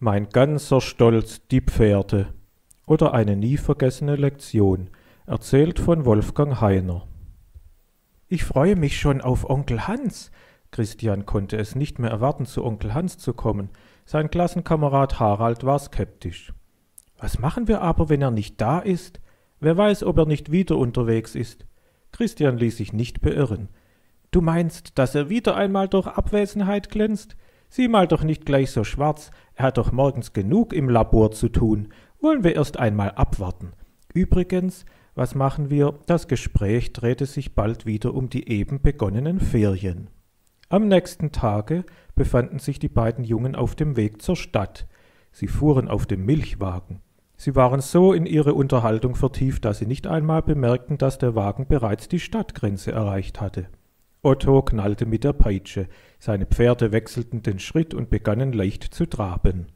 Mein ganzer Stolz, die Pferde. Oder eine nie vergessene Lektion, erzählt von Wolfgang Heiner. Ich freue mich schon auf Onkel Hans. Christian konnte es nicht mehr erwarten, zu Onkel Hans zu kommen. Sein Klassenkamerad Harald war skeptisch. Was machen wir aber, wenn er nicht da ist? Wer weiß, ob er nicht wieder unterwegs ist. Christian ließ sich nicht beirren. Du meinst, dass er wieder einmal durch Abwesenheit glänzt? Sieh mal doch nicht gleich so schwarz, er hat doch morgens genug im Labor zu tun. Wollen wir erst einmal abwarten. Übrigens, was machen wir? Das Gespräch drehte sich bald wieder um die eben begonnenen Ferien. Am nächsten Tage befanden sich die beiden Jungen auf dem Weg zur Stadt. Sie fuhren auf dem Milchwagen. Sie waren so in ihre Unterhaltung vertieft, dass sie nicht einmal bemerkten, dass der Wagen bereits die Stadtgrenze erreicht hatte. Otto knallte mit der Peitsche, seine Pferde wechselten den Schritt und begannen leicht zu traben.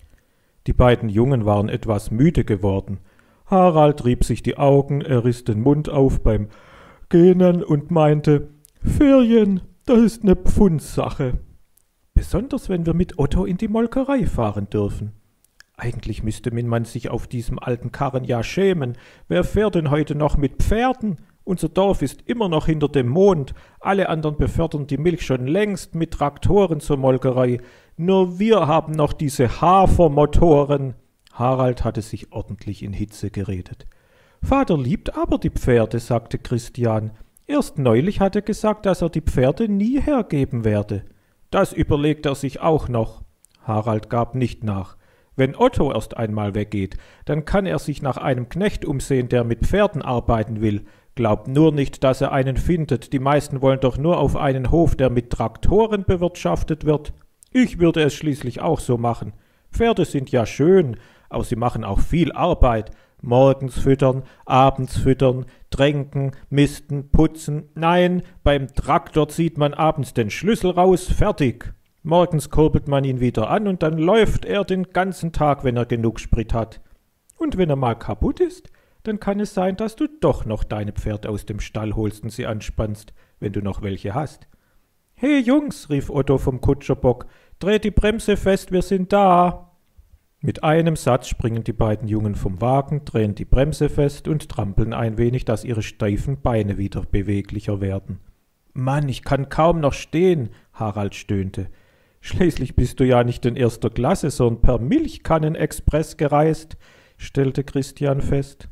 Die beiden Jungen waren etwas müde geworden. Harald rieb sich die Augen, er riss den Mund auf beim Gähnen und meinte, »Ferien, das ist ne Pfundsache.« Besonders wenn wir mit Otto in die Molkerei fahren dürfen. Eigentlich müsste man sich auf diesem alten Karren ja schämen. Wer fährt denn heute noch mit Pferden? Unser Dorf ist immer noch hinter dem Mond. Alle anderen befördern die Milch schon längst mit Traktoren zur Molkerei. Nur wir haben noch diese Hafermotoren. Harald hatte sich ordentlich in Hitze geredet. Vater liebt aber die Pferde, sagte Christian. Erst neulich hat er gesagt, dass er die Pferde nie hergeben werde. Das überlegt er sich auch noch. Harald gab nicht nach. Wenn Otto erst einmal weggeht, dann kann er sich nach einem Knecht umsehen, der mit Pferden arbeiten will. Glaubt nur nicht, dass er einen findet. Die meisten wollen doch nur auf einen Hof, der mit Traktoren bewirtschaftet wird. Ich würde es schließlich auch so machen. Pferde sind ja schön, aber sie machen auch viel Arbeit. Morgens füttern, abends füttern, tränken, misten, putzen. Nein, beim Traktor zieht man abends den Schlüssel raus, fertig. Morgens kurbelt man ihn wieder an und dann läuft er den ganzen Tag, wenn er genug Sprit hat. Und wenn er mal kaputt ist, dann kann es sein, dass du doch noch deine Pferde aus dem Stall holst und sie anspannst, wenn du noch welche hast. »Hey Jungs«, rief Otto vom Kutscherbock, »dreht die Bremse fest, wir sind da!« Mit einem Satz springen die beiden Jungen vom Wagen, drehen die Bremse fest und trampeln ein wenig, dass ihre steifen Beine wieder beweglicher werden. »Mann, ich kann kaum noch stehen«, Harald stöhnte. »Schließlich bist du ja nicht in erster Klasse, sondern per Milchkannen-Express gereist«, stellte Christian fest.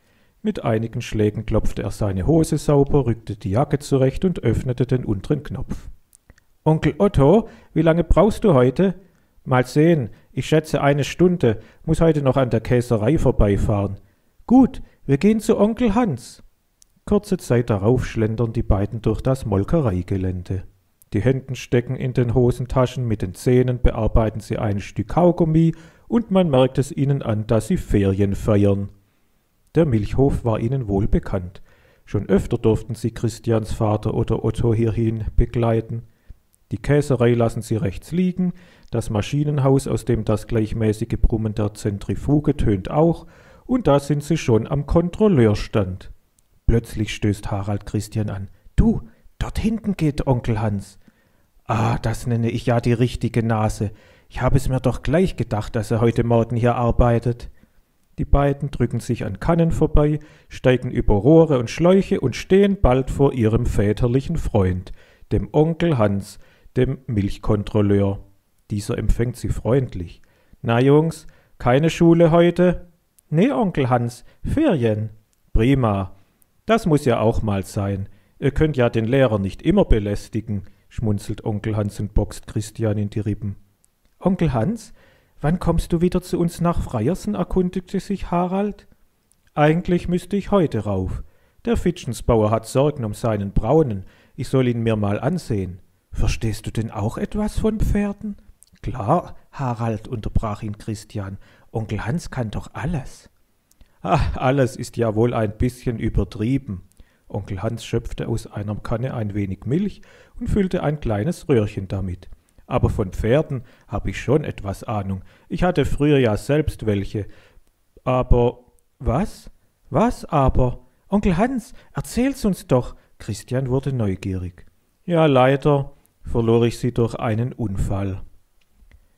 Mit einigen Schlägen klopfte er seine Hose sauber, rückte die Jacke zurecht und öffnete den unteren Knopf. »Onkel Otto, wie lange brauchst du heute?« »Mal sehen, ich schätze 1 Stunde, muss heute noch an der Käserei vorbeifahren.« »Gut, wir gehen zu Onkel Hans.« Kurze Zeit darauf schlendern die beiden durch das Molkereigelände. Die Hände stecken in den Hosentaschen, mit den Zähnen bearbeiten sie ein Stück Kaugummi und man merkt es ihnen an, dass sie Ferien feiern. Der Milchhof war ihnen wohl bekannt. Schon öfter durften sie Christians Vater oder Otto hierhin begleiten. Die Käserei lassen sie rechts liegen, das Maschinenhaus, aus dem das gleichmäßige Brummen der Zentrifuge tönt auch, und da sind sie schon am Kontrolleurstand. Plötzlich stößt Harald Christian an. »Du, dort hinten geht Onkel Hans.« »Ah, das nenne ich ja die richtige Nase. Ich habe es mir doch gleich gedacht, dass er heute Morgen hier arbeitet.« Die beiden drücken sich an Kannen vorbei, steigen über Rohre und Schläuche und stehen bald vor ihrem väterlichen Freund, dem Onkel Hans, dem Milchkontrolleur. Dieser empfängt sie freundlich. »Na Jungs, keine Schule heute?« »Nee, Onkel Hans, Ferien.« »Prima. Das muss ja auch mal sein. Ihr könnt ja den Lehrer nicht immer belästigen«, schmunzelt Onkel Hans und boxt Christian in die Rippen. »Onkel Hans, wann kommst du wieder zu uns nach Freiersen?«, erkundigte sich Harald. »Eigentlich müsste ich heute rauf. Der Fitschensbauer hat Sorgen um seinen Braunen. Ich soll ihn mir mal ansehen.« »Verstehst du denn auch etwas von Pferden?« »Klar, Harald«, unterbrach ihn Christian. »Onkel Hans kann doch alles.« »Ach, alles ist ja wohl ein bisschen übertrieben.« Onkel Hans schöpfte aus einer Kanne ein wenig Milch und füllte ein kleines Röhrchen damit. »Aber von Pferden habe ich schon etwas Ahnung. Ich hatte früher ja selbst welche. Aber...« »Was? Was aber? Onkel Hans, erzähl's uns doch!« Christian wurde neugierig. »Ja, leider verlor ich sie durch einen Unfall.«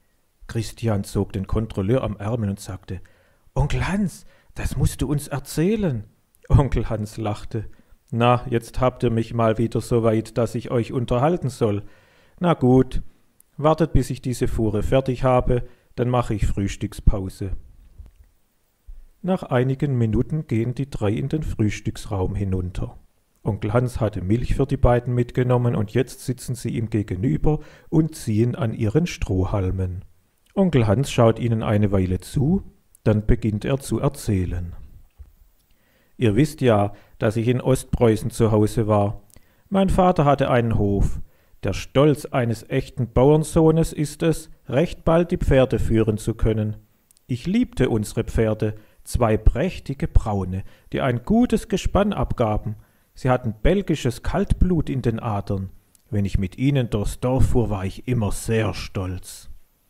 Christian zog den Kontrolleur am Ärmel und sagte: »Onkel Hans, das musst du uns erzählen.« Onkel Hans lachte. »Na, jetzt habt ihr mich mal wieder so weit, dass ich euch unterhalten soll. Na gut, wartet, bis ich diese Fuhre fertig habe, dann mache ich Frühstückspause.« Nach einigen Minuten gehen die drei in den Frühstücksraum hinunter. Onkel Hans hatte Milch für die beiden mitgenommen und jetzt sitzen sie ihm gegenüber und ziehen an ihren Strohhalmen. Onkel Hans schaut ihnen eine Weile zu, dann beginnt er zu erzählen. »Ihr wisst ja, dass ich in Ostpreußen zu Hause war. Mein Vater hatte einen Hof. Der Stolz eines echten Bauernsohnes ist es, recht bald die Pferde führen zu können. Ich liebte unsere Pferde, 2 prächtige Braune, die ein gutes Gespann abgaben. Sie hatten belgisches Kaltblut in den Adern. Wenn ich mit ihnen durchs Dorf fuhr, war ich immer sehr stolz.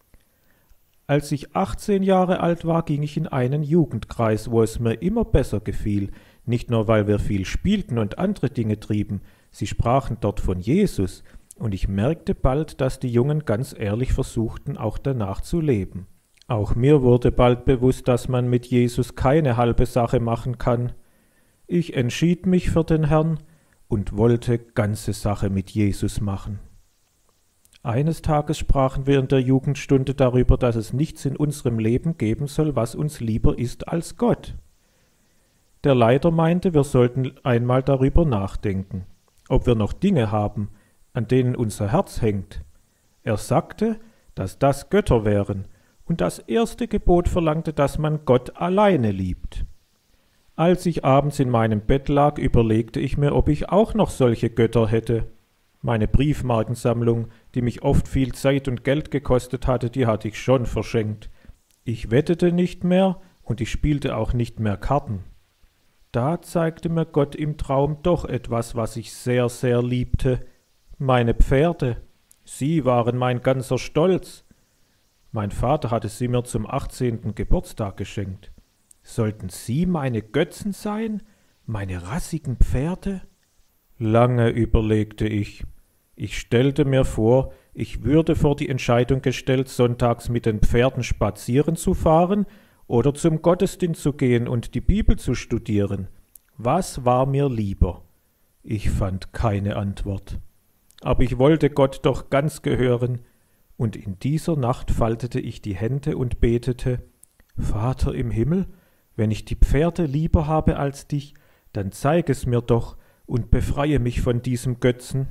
Als ich 18 Jahre alt war, ging ich in einen Jugendkreis, wo es mir immer besser gefiel, nicht nur, weil wir viel spielten und andere Dinge trieben, sie sprachen dort von Jesus, und ich merkte bald, dass die Jungen ganz ehrlich versuchten, auch danach zu leben. Auch mir wurde bald bewusst, dass man mit Jesus keine halbe Sache machen kann. Ich entschied mich für den Herrn und wollte ganze Sache mit Jesus machen. Eines Tages sprachen wir in der Jugendstunde darüber, dass es nichts in unserem Leben geben soll, was uns lieber ist als Gott. Der Leiter meinte, wir sollten einmal darüber nachdenken, ob wir noch Dinge haben, an denen unser Herz hängt. Er sagte, dass das Götter wären, und das erste Gebot verlangte, dass man Gott alleine liebt. Als ich abends in meinem Bett lag, überlegte ich mir, ob ich auch noch solche Götter hätte. Meine Briefmarkensammlung, die mich oft viel Zeit und Geld gekostet hatte, die hatte ich schon verschenkt. Ich wettete nicht mehr und ich spielte auch nicht mehr Karten. Da zeigte mir Gott im Traum doch etwas, was ich sehr, sehr liebte. Meine Pferde. Sie waren mein ganzer Stolz. Mein Vater hatte sie mir zum 18. Geburtstag geschenkt. Sollten sie meine Götzen sein? Meine rassigen Pferde? Lange überlegte ich. Ich stellte mir vor, ich würde vor die Entscheidung gestellt, sonntags mit den Pferden spazieren zu fahren oder zum Gottesdienst zu gehen und die Bibel zu studieren. Was war mir lieber? Ich fand keine Antwort. Aber ich wollte Gott doch ganz gehören, und in dieser Nacht faltete ich die Hände und betete: Vater im Himmel, wenn ich die Pferde lieber habe als dich, dann zeig es mir doch und befreie mich von diesem Götzen.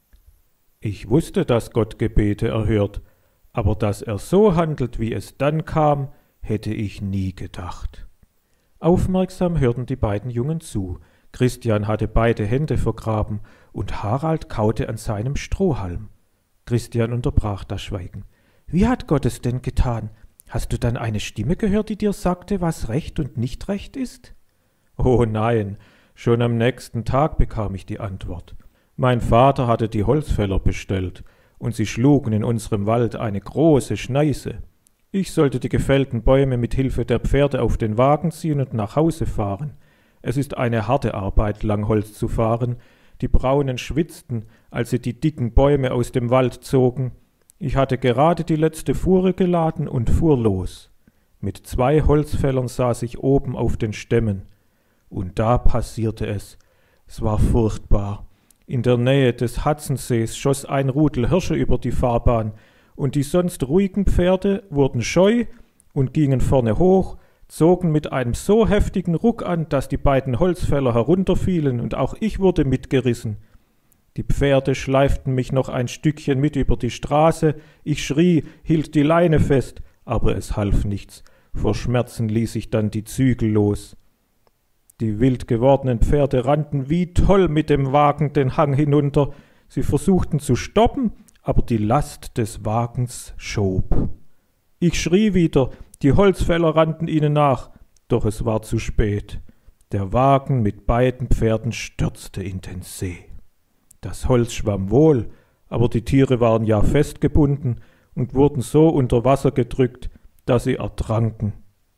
Ich wusste, dass Gott Gebete erhört, aber dass er so handelt, wie es dann kam, hätte ich nie gedacht. Aufmerksam hörten die beiden Jungen zu. Christian hatte beide Hände vergraben und Harald kaute an seinem Strohhalm. Christian unterbrach das Schweigen. »Wie hat Gott es denn getan? Hast du dann eine Stimme gehört, die dir sagte, was recht und nicht recht ist?« »Oh nein, schon am nächsten Tag bekam ich die Antwort. Mein Vater hatte die Holzfäller bestellt, und sie schlugen in unserem Wald eine große Schneise. Ich sollte die gefällten Bäume mit Hilfe der Pferde auf den Wagen ziehen und nach Hause fahren. Es ist eine harte Arbeit, Langholz zu fahren. Die Braunen schwitzten, als sie die dicken Bäume aus dem Wald zogen. Ich hatte gerade die letzte Fuhre geladen und fuhr los. Mit 2 Holzfällern saß ich oben auf den Stämmen. Und da passierte es. Es war furchtbar. In der Nähe des Hudsonsees schoss ein Rudel Hirsche über die Fahrbahn, und die sonst ruhigen Pferde wurden scheu und gingen vorne hoch, zogen mit einem so heftigen Ruck an, dass die beiden Holzfäller herunterfielen, und auch ich wurde mitgerissen. Die Pferde schleiften mich noch ein Stückchen mit über die Straße, ich schrie, hielt die Leine fest, aber es half nichts. Vor Schmerzen ließ ich dann die Zügel los. Die wild gewordenen Pferde rannten wie toll mit dem Wagen den Hang hinunter. Sie versuchten zu stoppen, aber die Last des Wagens schob. Ich schrie wieder, die Holzfäller rannten ihnen nach, doch es war zu spät. Der Wagen mit beiden Pferden stürzte in den See. Das Holz schwamm wohl, aber die Tiere waren ja festgebunden und wurden so unter Wasser gedrückt, dass sie ertranken.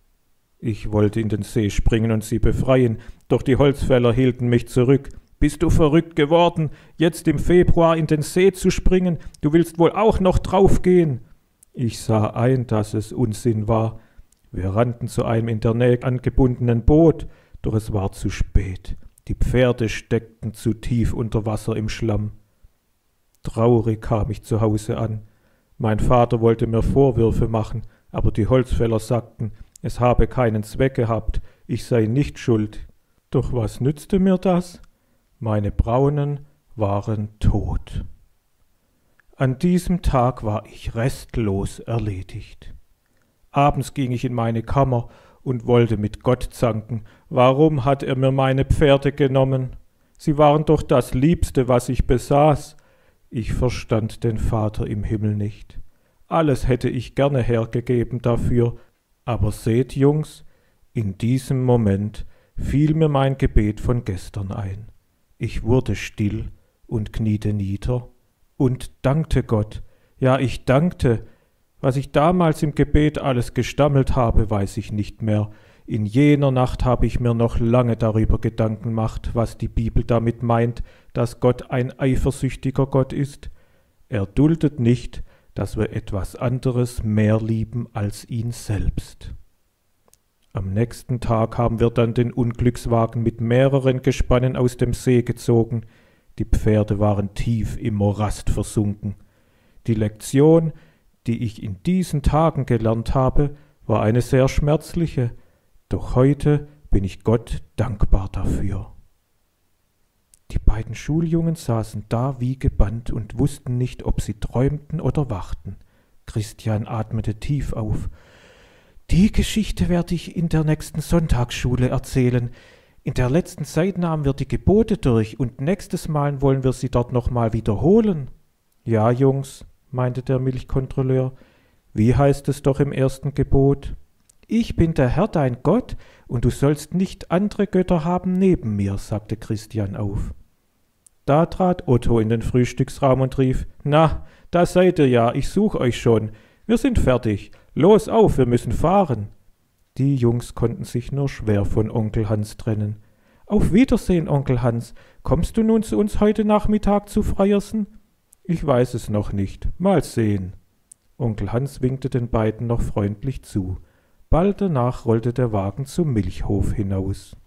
Ich wollte in den See springen und sie befreien, doch die Holzfäller hielten mich zurück. »Bist du verrückt geworden, jetzt im Februar in den See zu springen? Du willst wohl auch noch draufgehen?« Ich sah ein, dass es Unsinn war. Wir rannten zu einem in der Nähe angebundenen Boot, doch es war zu spät. Die Pferde steckten zu tief unter Wasser im Schlamm. Traurig kam ich zu Hause an. Mein Vater wollte mir Vorwürfe machen, aber die Holzfäller sagten, es habe keinen Zweck gehabt, ich sei nicht schuld. Doch was nützte mir das? Meine Braunen waren tot. An diesem Tag war ich restlos erledigt. Abends ging ich in meine Kammer und wollte mit Gott zanken. Warum hat er mir meine Pferde genommen? Sie waren doch das Liebste, was ich besaß. Ich verstand den Vater im Himmel nicht. Alles hätte ich gerne hergegeben dafür. Aber seht, Jungs, in diesem Moment fiel mir mein Gebet von gestern ein. Ich wurde still und kniete nieder und dankte Gott. Ja, ich dankte. Was ich damals im Gebet alles gestammelt habe, weiß ich nicht mehr. In jener Nacht habe ich mir noch lange darüber Gedanken gemacht, was die Bibel damit meint, dass Gott ein eifersüchtiger Gott ist. Er duldet nicht, dass wir etwas anderes mehr lieben als ihn selbst. Am nächsten Tag haben wir dann den Unglückswagen mit mehreren Gespannen aus dem See gezogen. Die Pferde waren tief im Morast versunken. Die Lektion, die ich in diesen Tagen gelernt habe, war eine sehr schmerzliche, doch heute bin ich Gott dankbar dafür. Die beiden Schuljungen saßen da wie gebannt und wussten nicht, ob sie träumten oder wachten. Christian atmete tief auf. Die Geschichte werde ich in der nächsten Sonntagsschule erzählen. In der letzten Zeit nahmen wir die Gebote durch und nächstes Mal wollen wir sie dort nochmal wiederholen. Ja, Jungs, meinte der Milchkontrolleur, wie heißt es doch im ersten Gebot? Ich bin der Herr dein Gott und du sollst nicht andere Götter haben neben mir, sagte Christian auf. Da trat Otto in den Frühstücksraum und rief, na, da seid ihr ja, ich such euch schon. Wir sind fertig. Los auf, wir müssen fahren. Die Jungs konnten sich nur schwer von Onkel Hans trennen. Auf Wiedersehen, Onkel Hans. Kommst du nun zu uns heute Nachmittag zu Freiersen? Ich weiß es noch nicht. Mal sehen. Onkel Hans winkte den beiden noch freundlich zu. Bald danach rollte der Wagen zum Milchhof hinaus.